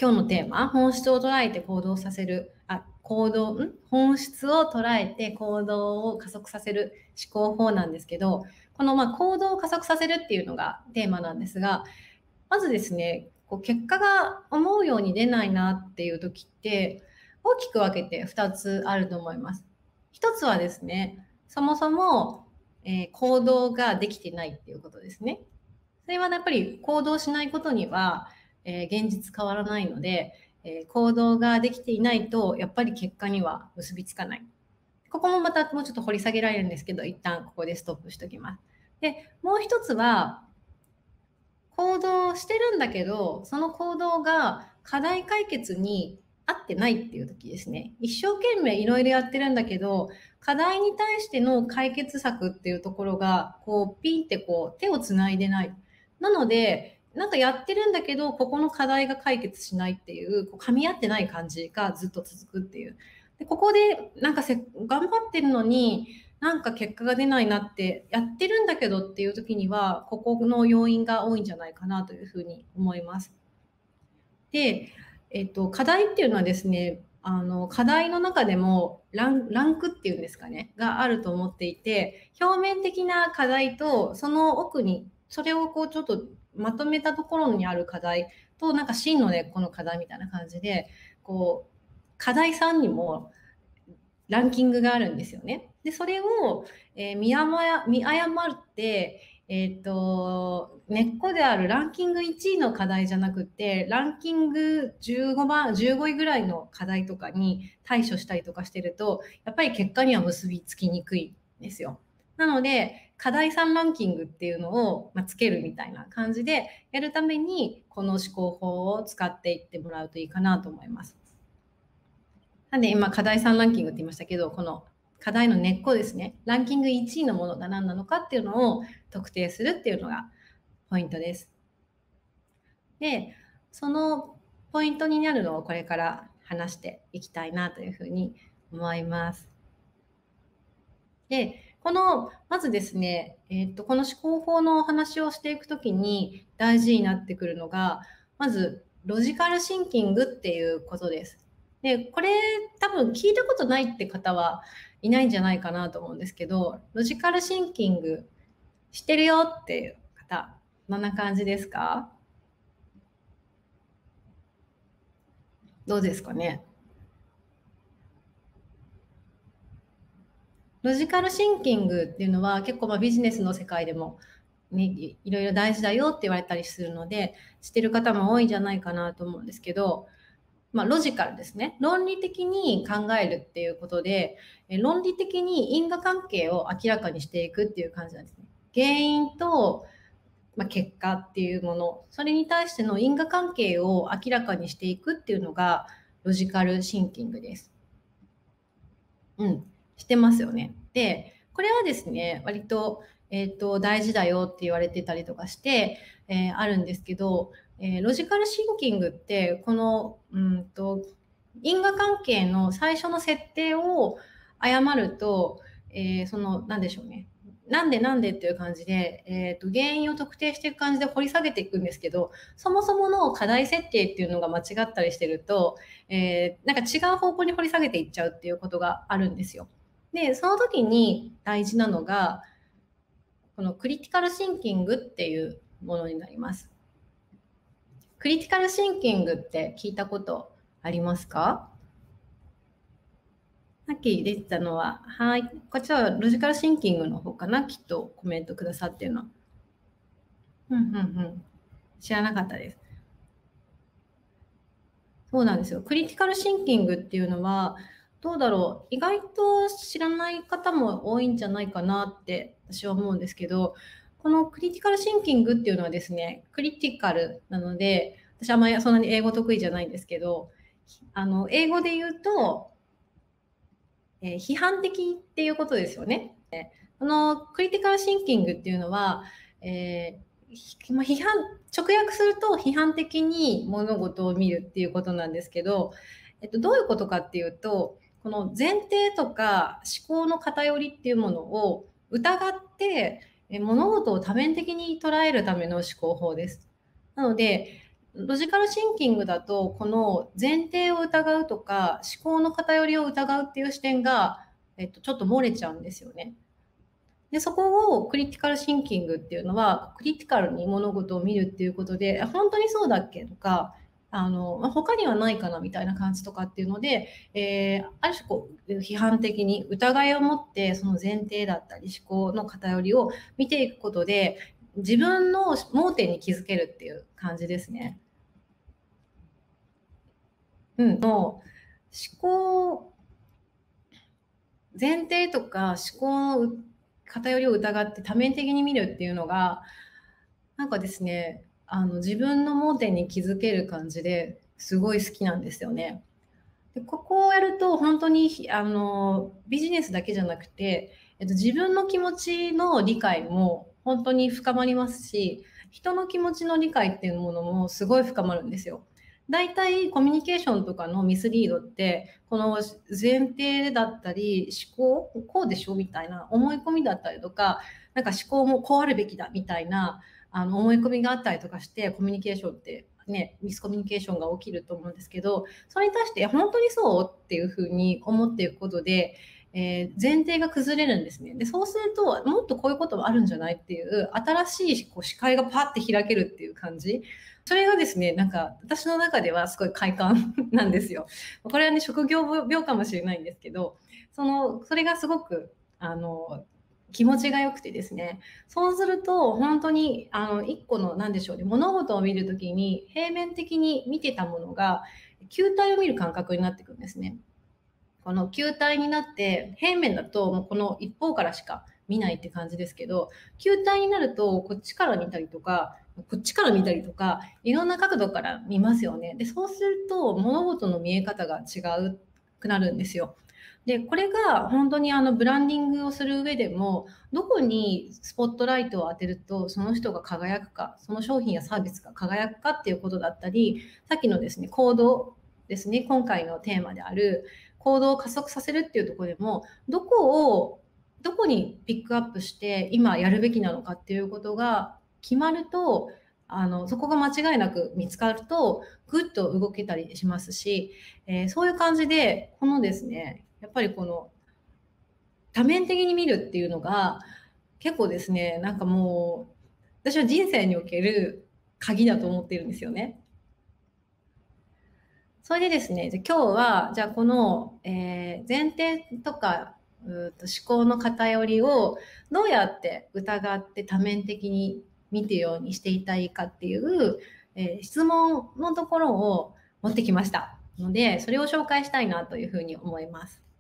今日のテーマ、本質を捉えて行動させる、本質を捉えて行動を加速させる思考法なんですけど、この行動を加速させるっていうのがテーマなんですが、まずですね、結果が思うように出ないなっていう時って、大きく分けて2つあると思います。1つはですね、そもそも、行動ができてないっていうことですね。それはやっぱり行動しないことには、現実変わらないので、行動ができていないとやっぱり結果には結びつかない。ここもまたもうちょっと掘り下げられるんですけど、一旦ここでストップしておきます。で、もう一つは、行動してるんだけど、その行動が課題解決に合ってないっていう時ですね。一生懸命いろいろやってるんだけど、課題に対しての解決策っていうところが、ピンって手をつないでない。なので、なんかやってるんだけど、ここの課題が解決しないっていう、噛み合ってない感じがずっと続くっていう。で、ここで、頑張ってるのに、なんか結果が出ないなってやってるんだけどっていう時には、ここの要因が多いんじゃないかなというふうに思います。で、課題っていうのはですね、課題の中でもランクっていうんですかね、があると思っていて、表面的な課題と、その奥に、それをちょっとまとめたところにある課題と、なんか真の根っこの課題みたいな感じで、課題さんにもランキングがあるんですよね。で、それを、見誤って、根っこであるランキング1位の課題じゃなくて、ランキング15位ぐらいの課題とかに対処したりとかしてると、やっぱり結果には結びつきにくいんですよ。なので、課題3ランキングっていうのを、つけるみたいな感じでやるために、この思考法を使っていってもらうといいかなと思います。なんで今課題3ランキングって言いましたけど、この課題の根っこですね。ランキング1位のものが何なのかっていうのを特定するっていうのがポイントです。で、そのポイントになるのをこれから話していきたいなというふうに思います。で、まずですね、この思考法のお話をしていくときに大事になってくるのが、まずロジカルシンキングっていうことです。で、これ多分聞いたことないって方はいないんじゃないかなと思うんですけど、ロジカルシンキングしてるよっていう方、どんな感じですか？どうですかね？ロジカルシンキングっていうのは結構ビジネスの世界でも、ね、いろいろ大事だよって言われたりするので、してる方も多いんじゃないかなと思うんですけど、ロジカルですね。論理的に考えるっていうことで、論理的に因果関係を明らかにしていくっていう感じなんですね。原因と、結果っていうもの、それに対しての因果関係を明らかにしていくっていうのがロジカルシンキングです。してますよね。で、これはですね、割と、大事だよって言われてたりとかして、あるんですけど、ロジカルシンキングって、因果関係の最初の設定を誤ると、なんでしょうね。なんでっていう感じで、原因を特定していく感じで掘り下げていくんですけど、そもそもの課題設定っていうのが間違ったりしてると、なんか違う方向に掘り下げていっちゃうっていうことがあるんですよ。で、その時に大事なのが、このクリティカルシンキングっていうものになります。クリティカルシンキングって聞いたことありますか？さっき出てたのは、はい。こっちはロジカルシンキングの方かな、きっとコメントくださってるの。知らなかったです。そうなんですよ。クリティカルシンキングっていうのは、どうだろう。意外と知らない方も多いんじゃないかなって私は思うんですけど、このクリティカルシンキングっていうのはですね、クリティカルなので、私はあんまりそんなに英語得意じゃないんですけど、英語で言うと、批判的っていうことですよね。このクリティカルシンキングっていうのは、直訳すると批判的に物事を見るっていうことなんですけど、どういうことかっていうと、この前提とか思考の偏りっていうものを疑って、物事を多面的に捉えるための思考法です。なので、 ロジカルシンキングだと、この前提を疑うとか、思考の偏りを疑うっていう視点が、ちょっと漏れちゃうんですよね。で、そこをクリティカルシンキングっていうのは、クリティカルに物事を見るっていうことで、本当にそうだっけとか、他にはないかなみたいな感じとかっていうので、ある種こう、批判的に疑いを持って、その前提だったり思考の偏りを見ていくことで、自分の盲点に気づけるっていう感じですね。思考、前提とか思考の偏りを疑って多面的に見るっていうのが、なんかですね、自分の盲点に気づける感じですごい好きなんですよね。で、ここをやると本当にビジネスだけじゃなくて、自分の気持ちの理解も本当に深まりますし、人の気持ちの理解っていうものもすごい深まるんですよ。大体コミュニケーションとかのミスリードって、この前提だったり思考、こうでしょみたいな思い込みだったりとか、なんか思考もこうあるべきだみたいな思い込みがあったりとかして、コミュニケーションってね、ミスコミュニケーションが起きると思うんですけど、それに対して本当にそうっていうふうに思っていくことで、前提が崩れるんですね。で、そうすると、もっとこういうこともあるんじゃないっていう、新しいこう視界がパッて開けるっていう感じ。それがですね、なんか私の中ではすごい快感なんですよ。これはね、職業病かもしれないんですけど、それがすごく、気持ちが良くてですね。そうすると、本当に、一個の、なんでしょうね、物事を見るときに、平面的に見てたものが、球体を見る感覚になってくるんですね。この球体になって、平面だと、もうこの一方からしか見ないって感じですけど、球体になると、こっちから見たりとか、こっちから見たりとか、いろんな角度から見ますよね。で、そうすると、物事の見え方が違うくなるんですよ。で、これが本当にブランディングをする上でも、どこにスポットライトを当てると、その人が輝くか、その商品やサービスが輝くかっていうことだったり、さっきのですね、行動ですね、今回のテーマである、行動を加速させるっていうところでも、どこにピックアップして今やるべきなのかっていうことが決まると、そこが間違いなく見つかると、ぐっと動けたりしますし、そういう感じで、このですね、やっぱりこの多面的に見るっていうのが結構ですね、なんかもう、私は人生における鍵だと思っているんですよね。それでですね、今日は、じゃあこの、前提とか思考の偏りをどうやって疑って多面的に見てようにしていたいかっていう、質問のところを持ってきましたので、それを紹介したいなというふうに思います。よ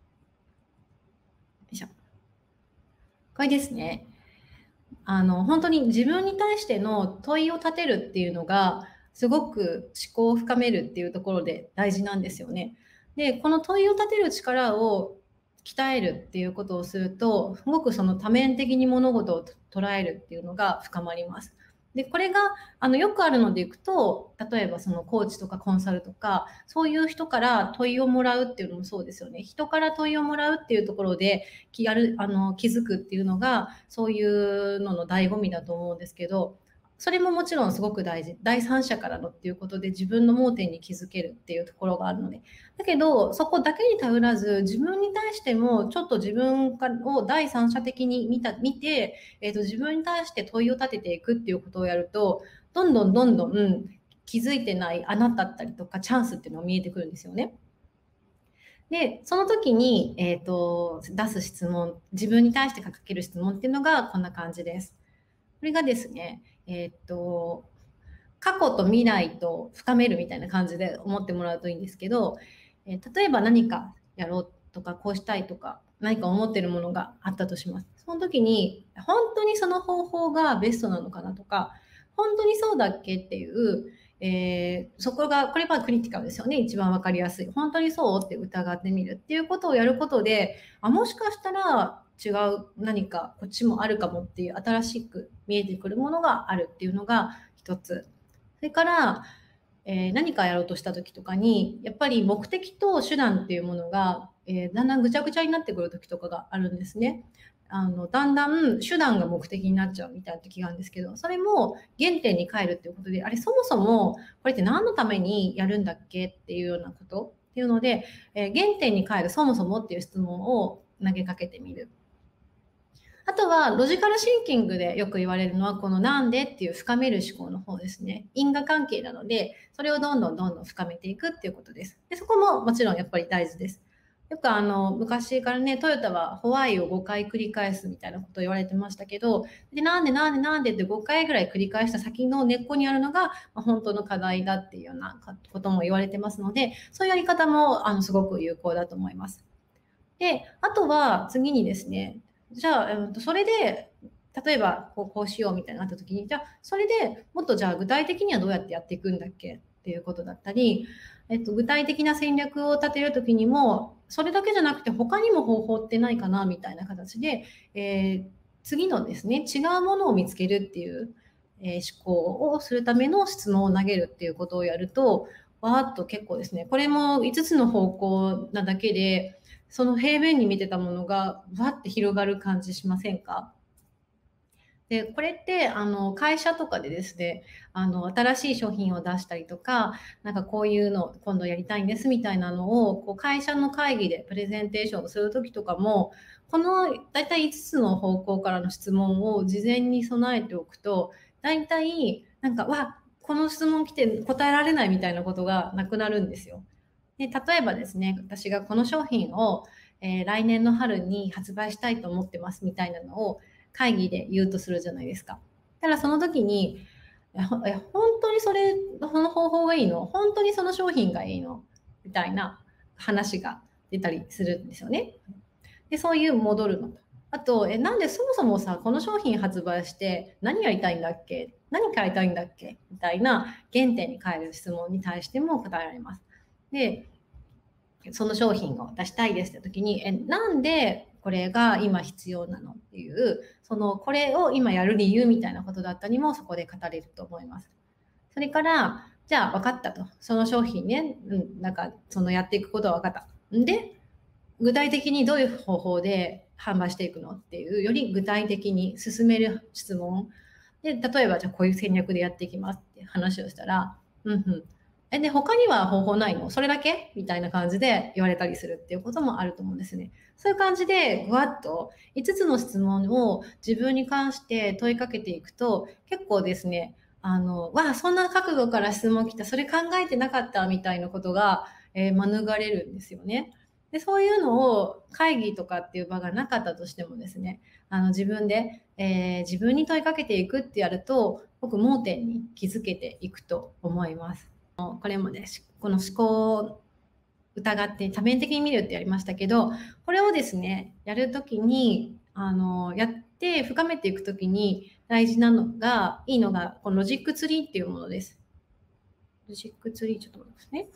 いしょ。これですね。本当に自分に対しての問いを立てるっていうのが、すごく思考を深めるっていうところで大事なんですよね。で、この問いを立てる力を鍛えるっていうことをすると、すごくその多面的に物事を捉えるっていうのが深まります。で、これが、よくあるのでいくと、例えばそのコーチとかコンサルとか、そういう人から問いをもらうっていうのもそうですよね。人から問いをもらうっていうところで、気づくっていうのが、そういうのの醍醐味だと思うんですけど、それももちろんすごく大事。第三者からのっていうことで自分の盲点に気づけるっていうところがあるので。だけど、そこだけに頼らず、自分に対しても、ちょっと自分を第三者的に見て、自分に対して問いを立てていくっていうことをやると、どんどん、気づいてない穴だったりとかチャンスっていうのが見えてくるんですよね。で、その時に、出す質問、自分に対してかける質問っていうのがこんな感じです。これがですね、過去と未来と深めるみたいな感じで思ってもらうといいんですけど、例えば何かやろうとか、こうしたいとか、何か思ってるものがあったとします。その時に、本当にその方法がベストなのかなとか、本当にそうだっけっていう、そこが、これはクリティカルですよね。一番わかりやすい。本当にそうって疑ってみるっていうことをやることで、もしかしたら違う何かこっちもあるかもっていう新しく見えてくるものがあるっていうのが一つ。それから、何かやろうとした時とかに、やっぱり目的と手段っていうものが、だんだんぐちゃぐちゃになってくる時とかがあるんですね。 だんだん手段が目的になっちゃうみたいな時があるんですけど、それも原点に帰るっていうことで、あれそもそもこれって何のためにやるんだっけっていうようなことっていうので、原点に帰るそもそもっていう質問を投げかけてみる。あとは、ロジカルシンキングでよく言われるのは、このなんでっていう深める思考の方ですね。因果関係なので、それをどんどんどんどん深めていくっていうことです。で、そこももちろんやっぱり大事です。よく昔からね、トヨタはホワイを5回繰り返すみたいなことを言われてましたけど、で、なんでなんでなんでって5回ぐらい繰り返した先の根っこにあるのが、本当の課題だっていうようなことも言われてますので、そういうやり方もすごく有効だと思います。で、あとは次にですね、じゃあ、それで、例えばこうしようみたいになった時に、じゃあ、それでもっとじゃあ具体的にはどうやってやっていくんだっけっていうことだったり、具体的な戦略を立てる時にも、それだけじゃなくて他にも方法ってないかなみたいな形で、次のですね、違うものを見つけるっていう、思考をするための質問を投げるっていうことをやると、わーっと結構ですね、これも5つの方向なだけで、その平面に見てたものがわって広がる感じしませんか？で、これって会社とかでですね、新しい商品を出したりとか、なんかこういうの今度やりたいんですみたいなのをこう会社の会議でプレゼンテーションをする時とかも、このだいたい5つの方向からの質問を事前に備えておくと、だいたいなんかこの質問来て答えられないみたいなことがなくなるんですよ。で、例えばですね、私がこの商品を、来年の春に発売したいと思ってますみたいなのを会議で言うとするじゃないですか。ただその時に、本当にその方法がいいの？本当にその商品がいいの？みたいな話が出たりするんですよね。で、そういう戻るのと。あと、なんでそもそもさ、この商品発売して何やりたいんだっけ？何買いたいんだっけ？みたいな原点に変える質問に対しても答えられます。で、その商品を出したいですって時に、なんでこれが今必要なのっていう、これを今やる理由みたいなことだったりもそこで語れると思います。それから、じゃあ分かったと。その商品ね、なんかやっていくことは分かった。で、具体的にどういう方法で販売していくのっていうより具体的に進める質問で、例えばじゃあこういう戦略でやっていきますって話をしたら、で、他には方法ないの？それだけみたいな感じで言われたりするっていうこともあると思うんですね。そういう感じで、ぐわっと5つの質問を自分に関して問いかけていくと、結構ですね、そんな角度から質問来た、それ考えてなかったみたいなことが、免れるんですよね。で、そういうのを会議とかっていう場がなかったとしてもですね、自分で、自分に問いかけていくってやると、僕盲点に気づけていくと思います。これもね、この思考を疑って多面的に見るってやりましたけど、これをですね、やるときに、やって深めていくときに大事なのが、いいのが、このロジックツリーっていうものです。ロジックツリー、ちょっと待ってますね。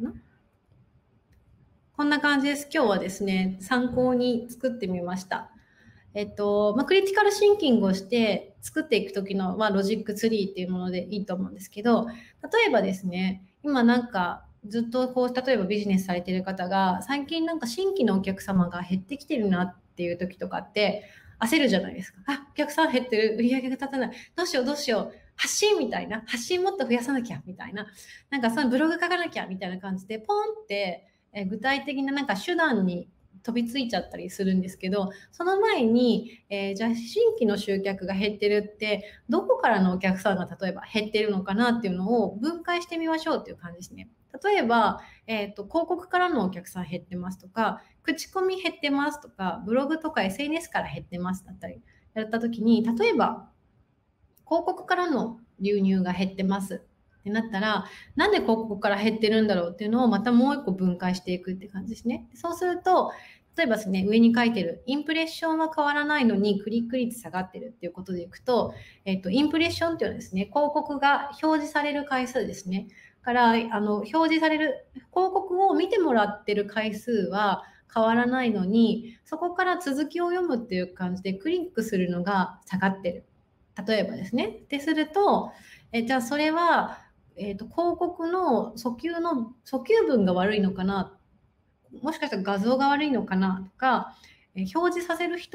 こんな感じです。今日はですね、参考に作ってみました。クリティカルシンキングをして作っていくときの、ロジックツリーっていうものでいいと思うんですけど、例えばですね、今なんかずっと例えばビジネスされてる方が、最近なんか新規のお客様が減ってきてるなっていう時とかって焦るじゃないですか。お客さん減ってる、売り上げが立たない、どうしようどうしよう、発信みたいな、発信もっと増やさなきゃみたいな、なんかそのブログ書かなきゃみたいな感じで、ポンって、具体的ななんか手段に飛びついちゃったりするんですけど、その前に、じゃあ新規の集客が減ってるってどこからのお客さんが例えば減ってるのかなっていうのを分解してみましょうっていう感じですね。例えば、広告からのお客さん減ってますとか、口コミ減ってますとか、ブログとか SNS から減ってますだったりやった時に、例えば広告からの流入が減ってますってなったら、なんで広告から減ってるんだろうっていうのをまたもう一個分解していくって感じですね。そうすると、例えばですね、上に書いてるインプレッションは変わらないのにクリック率下がってるっていうことでいくと、インプレッションっていうのはですね、広告が表示される回数ですね。から表示される広告を見てもらってる回数は変わらないのに、そこから続きを読むっていう感じでクリックするのが下がってる。例えばですね。ってすると、じゃあそれは、広告の訴求文が悪いのかな、もしかしたら画像が悪いのかなとか、表示させる人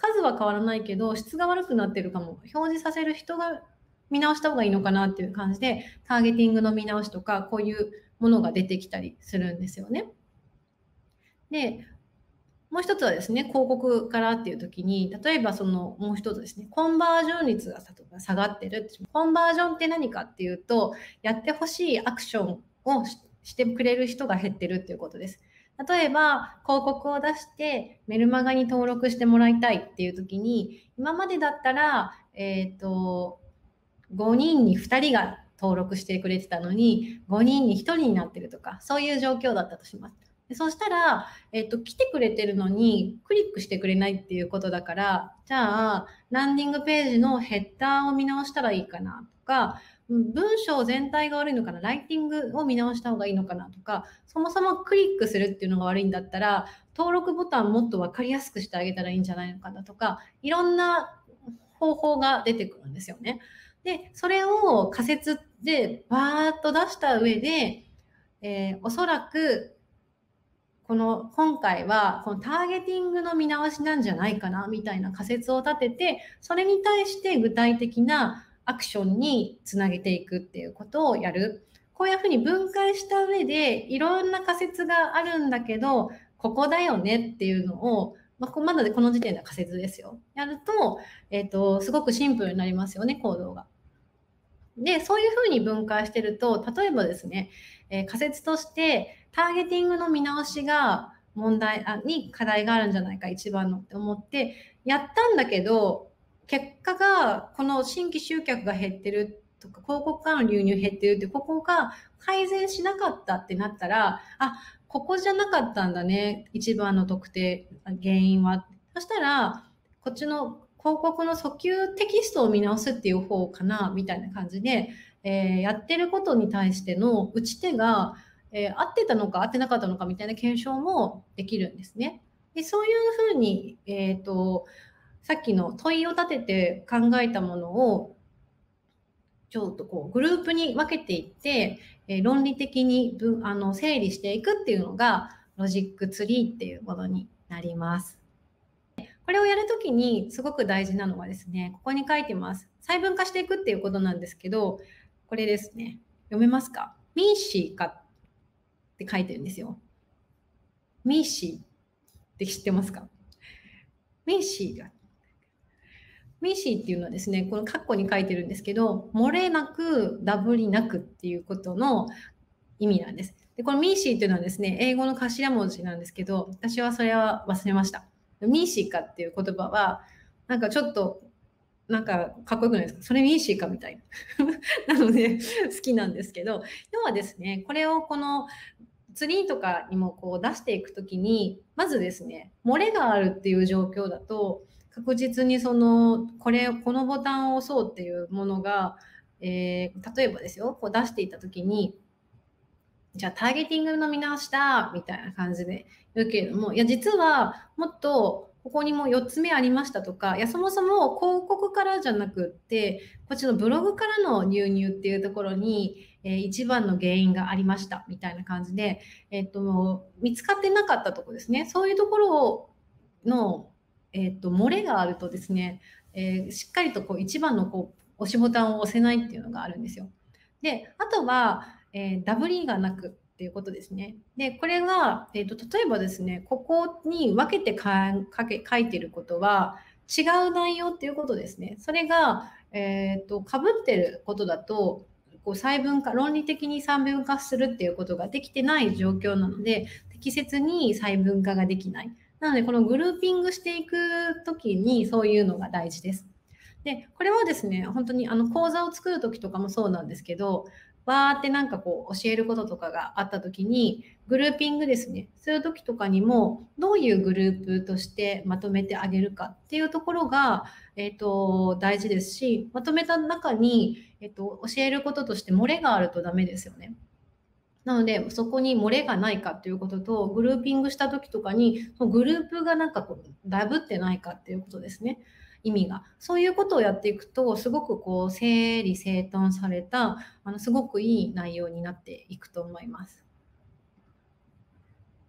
数は変わらないけど質が悪くなってるかも、表示させる人が見直した方がいいのかなっていう感じで、ターゲティングの見直しとかこういうものが出てきたりするんですよね。で、もう一つはですね、広告からっていう時に、例えばそのもう一つですね、コンバージョン率が下がってる。コンバージョンって何かっていうと、やってほしいアクションをしてくれる人が減ってるっていうことです。例えば、広告を出してメルマガに登録してもらいたいっていう時に、今までだったら、5人に2人が登録してくれてたのに、5人に1人になってるとか、そういう状況だったとします。でそうしたら、来てくれてるのにクリックしてくれないっていうことだから、じゃあ、ランディングページのヘッダーを見直したらいいかなとか、文章全体が悪いのかな、ライティングを見直した方がいいのかなとか、そもそもクリックするっていうのが悪いんだったら、登録ボタンもっと分かりやすくしてあげたらいいんじゃないのかなとか、いろんな方法が出てくるんですよね。で、それを仮説でバーッと出した上で、おそらく今回はこのターゲティングの見直しなんじゃないかなみたいな仮説を立てて、それに対して具体的なアクションにつなげていくっていうことをやる。こういうふうに分解した上でいろんな仮説があるんだけど、ここだよねっていうのを、まだこの時点では仮説ですよ。やると、すごくシンプルになりますよね、行動が。で、そういうふうに分解してると、例えばですね、仮説としてターゲティングの見直しがに課題があるんじゃないか、一番のって思ってやったんだけど、結果がこの新規集客が減ってるとか、広告からの流入減ってるって、ここが改善しなかったってなったら、ここじゃなかったんだね、一番の特定原因は。そしたらこっちの広告の訴求テキストを見直すっていう方かなみたいな感じで、やってることに対しての打ち手が、合ってたのか合ってなかったのかみたいな検証もできるんですね。でそういうふうに、さっきの問いを立てて考えたものをちょっとグループに分けていって、論理的に整理していくっていうのがロジックツリーっていうものになります。これをやるときにすごく大事なのはですね、ここに書いてます。細分化していくっていうことなんですけど、これですね。読めますか？ミーシーかって書いてるんですよ。ミーシーって知ってますか？ミーシーが。ミーシーっていうのはですね、この括弧に書いてるんですけど、漏れなく、ダブりなくっていうことの意味なんです。で、このミーシーっていうのはですね、英語の頭文字なんですけど、私はそれは忘れました。ミーシーかっていう言葉は、なんかちょっと、なんかかっこよくないですか？それミーシーかみたいな。なので、好きなんですけど、要はですね、これをこのツリーとかにも出していくときに、まずですね、漏れがあるっていう状況だと、確実にこのボタンを押そうっていうものが、例えばですよ、出していったときに、じゃあターゲティングの見直しだみたいな感じで言うけれども、いや実はもっとここにも4つ目ありましたとか、いやそもそも広告からじゃなくってこっちのブログからの流入っていうところに、一番の原因がありましたみたいな感じで、見つかってなかったところですね、そういうところの、漏れがあるとですね、しっかりと一番の押しボタンを押せないっていうのがあるんですよ。であとはダブリがなくっていうことですね。で、これが、例えばですね、ここに分けて書いてることは違う内容っていうことですね。それが、被ってることだと、論理的に細分化するっていうことができてない状況なので、適切に細分化ができない。なので、このグルーピングしていくときにそういうのが大事です。で、これはですね、本当に講座を作るときとかもそうなんですけど、わーってなんか教えることとかがあった時にグルーピングですね、そういう時とかにもどういうグループとしてまとめてあげるかっていうところが、大事ですし、まとめた中に、教えることとして漏れがあるとダメですよね。なのでそこに漏れがないかっていうことと、グルーピングした時とかにそのグループがなんかダブってないかっていうことですね、意味が。そういうことをやっていくとすごく整理整頓されたすごくいい内容になっていくと思います。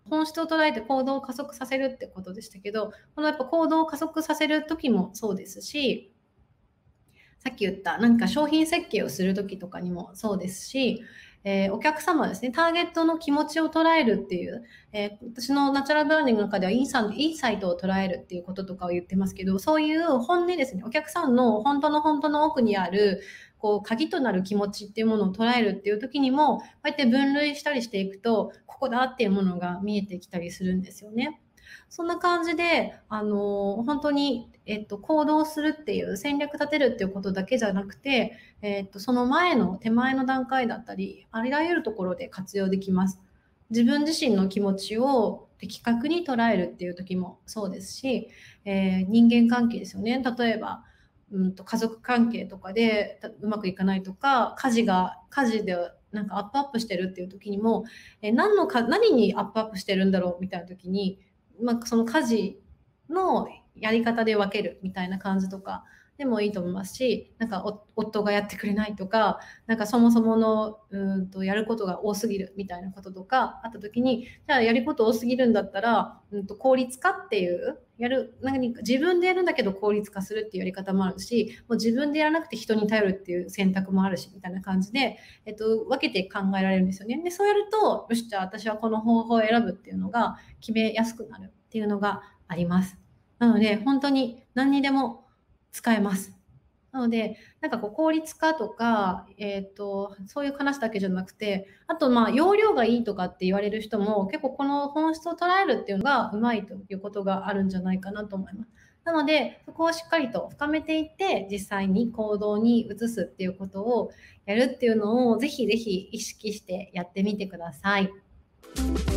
本質を捉えて行動を加速させるってことでしたけど、このやっぱ行動を加速させる時もそうですし、さっき言った何か商品設計をする時とかにもそうですし、お客様ですね、ターゲットの気持ちを捉えるっていう、私のナチュラルブランディングの中ではインサイトを捉えるっていうこととかを言ってますけど、そういう本音ですね、お客さんの本当の奥にあるこう鍵となる気持ちっていうものを捉えるっていう時にも、こうやって分類したりしていくと、ここだっていうものが見えてきたりするんですよね。そんな感じで、本当に、行動するっていう戦略立てるっていうことだけじゃなくて、その手前の段階だったり、あらゆるところで活用できます。自分自身の気持ちを的確に捉えるっていう時もそうですし、人間関係ですよね。例えば、家族関係とかでうまくいかないとか、家事でなんかアップしてるっていう時にも、何にアップしてるんだろうみたいな時に、その家事のやり方で分けるみたいな感じとかでもいいと思いますし、なんか夫がやってくれないとか、なんかそもそものやることが多すぎるみたいなこととかあった時に、じゃあやること多すぎるんだったら、効率化っていう何か自分でやるんだけど効率化するっていうやり方もあるし、もう自分でやらなくて人に頼るっていう選択もあるしみたいな感じで、分けて考えられるんですよね。でそうやると、よし、じゃあ私はこの方法を選ぶっていうのが決めやすくなるっていうのがあります。なので本当に何にでも使えます。なので、なんかこう効率化とか、そういう話だけじゃなくて、あと容量がいいとかって言われる人も、結構この本質を捉えるっていうのがうまいということがあるんじゃないかなと思います。なので、そこをしっかりと深めていって、実際に行動に移すっていうことをやるっていうのを、ぜひぜひ意識してやってみてください。